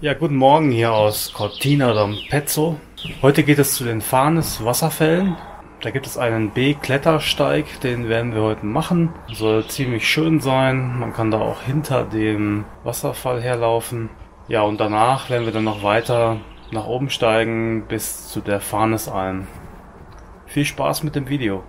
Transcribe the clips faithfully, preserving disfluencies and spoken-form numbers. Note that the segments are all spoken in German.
Ja, guten Morgen hier aus Cortina d'Ampezzo. Heute geht es zu den Farnes Wasserfällen. Da gibt es einen B-Klettersteig, den werden wir heute machen. Soll ziemlich schön sein. Man kann da auch hinter dem Wasserfall herlaufen. Ja, und danach werden wir dann noch weiter nach oben steigen bis zu der Farnesalm. Viel Spaß mit dem Video.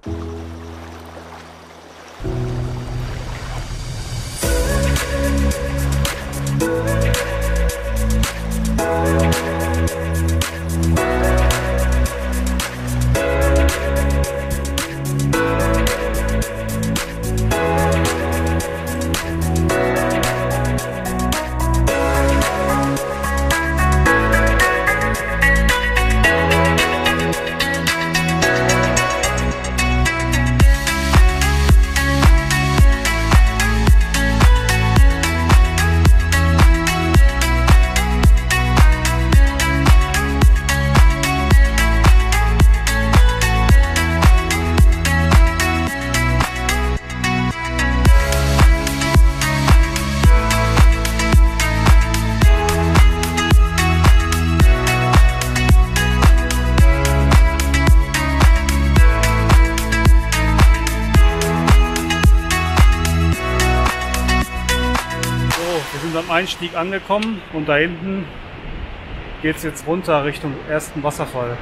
Wir sind am Einstieg angekommen und da hinten geht es jetzt runter Richtung ersten Wasserfall.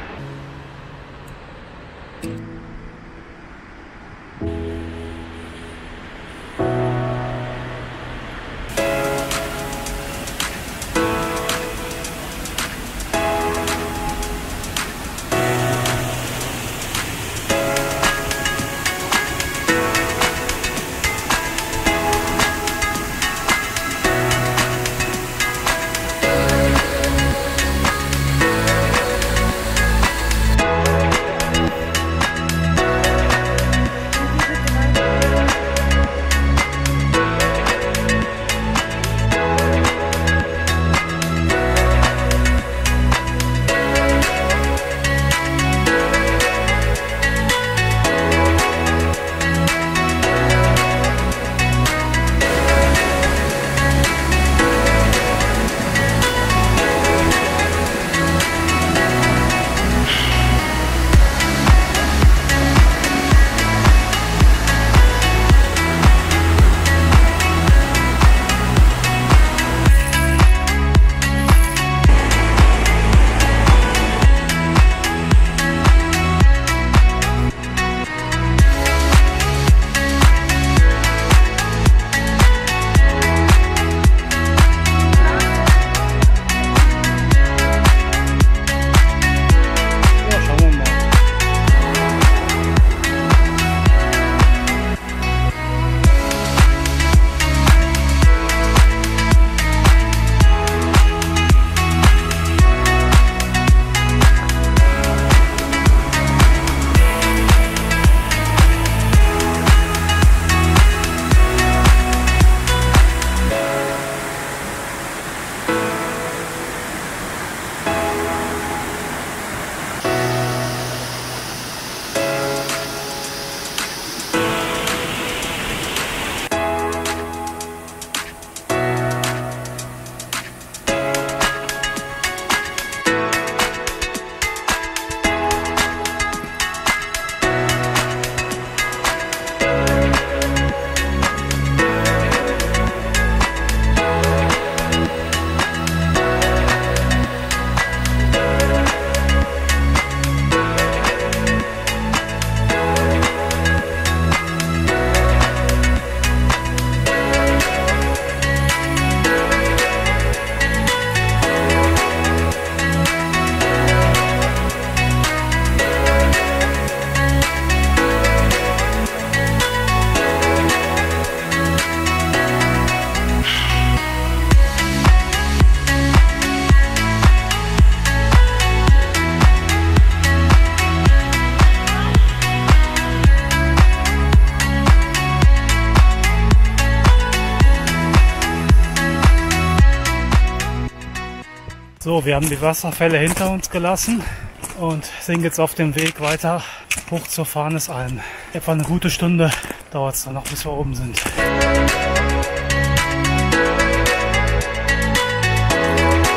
So, wir haben die Wasserfälle hinter uns gelassen und sind jetzt auf dem Weg weiter hoch zur Farnesalm. Etwa eine gute Stunde dauert es dann noch, bis wir oben sind.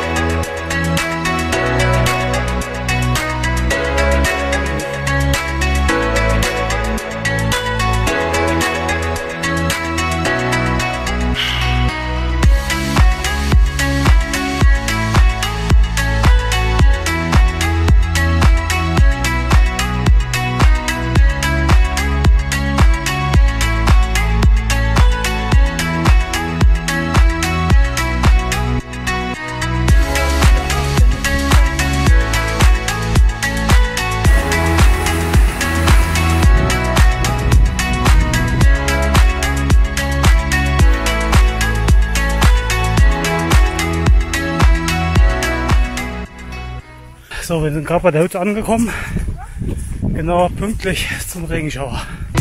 So, wir sind gerade bei der Hütte angekommen. Genau pünktlich zum Regenschauer.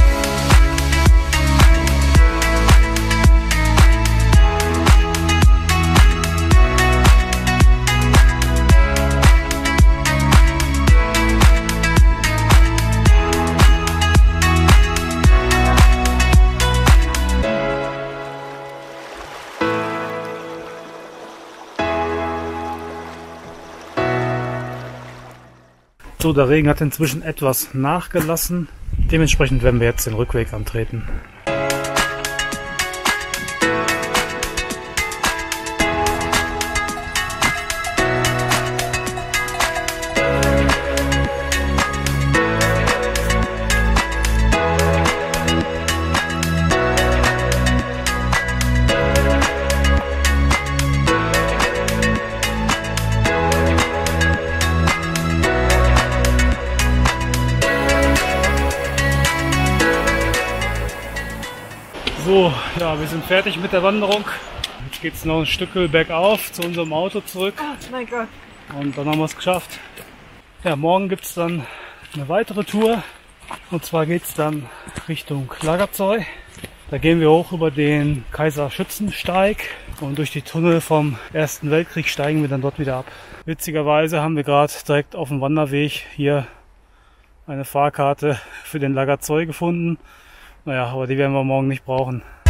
So, der Regen hat inzwischen etwas nachgelassen. Dementsprechend werden wir jetzt den Rückweg antreten. So, ja, wir sind fertig mit der Wanderung. Jetzt geht es noch ein Stück bergauf zu unserem Auto zurück. Oh mein Gott. Und dann haben wir es geschafft. Ja, morgen gibt es dann eine weitere Tour. Und zwar geht es dann Richtung Lagerzoy. Da gehen wir hoch über den Kaiserschützensteig und durch die Tunnel vom Ersten Weltkrieg steigen wir dann dort wieder ab. Witzigerweise haben wir gerade direkt auf dem Wanderweg hier eine Fahrkarte für den Lagerzoy gefunden. Naja, aber die werden wir morgen nicht brauchen.